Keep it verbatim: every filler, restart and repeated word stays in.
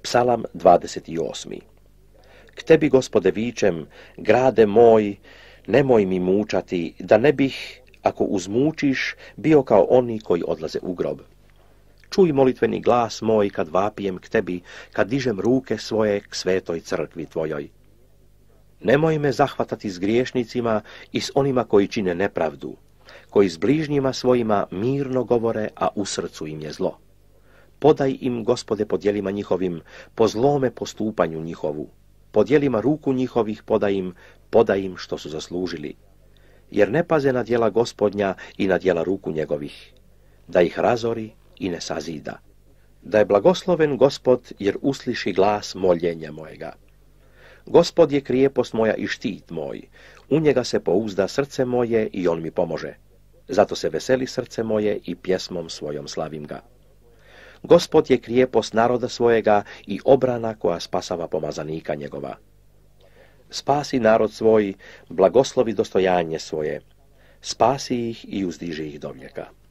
Psalam dvadeset osmi. K tebi, Gospode, vičem, grade moj, nemoj mi mučati, da ne bih, ako uzmučiš, bio kao oni koji odlaze u grob. Čuj molitveni glas moj kad vapijem k tebi, kad dižem ruke svoje k svetoj crkvi tvojoj. Nemoj me zahvatati s griješnicima i s onima koji čine nepravdu, koji s bližnjima svojima mirno govore, a u srcu im je zlo. Podaj im, Gospode, po djelima njihovim, po zlome postupanju njihovu. Po djelima ruku njihovih podaj im, podaj im što su zaslužili. Jer ne paze na djela Gospodnja i na djela ruku njegovih, da ih razori i ne sazida. Da je blagosloven Gospod, jer usliši glas moljenja mojega. Gospod je krijepost moja i štit moj, u njega se pouzda srce moje i on mi pomože. Zato se veseli srce moje i pjesmom svojom slavim ga. Gospod je krijepost naroda svojega i obrana koja spasava pomazanika njegova. Spasi narod svoj, blagoslovi dostojanje svoje, spasi ih i uzdiži ih do vijeka.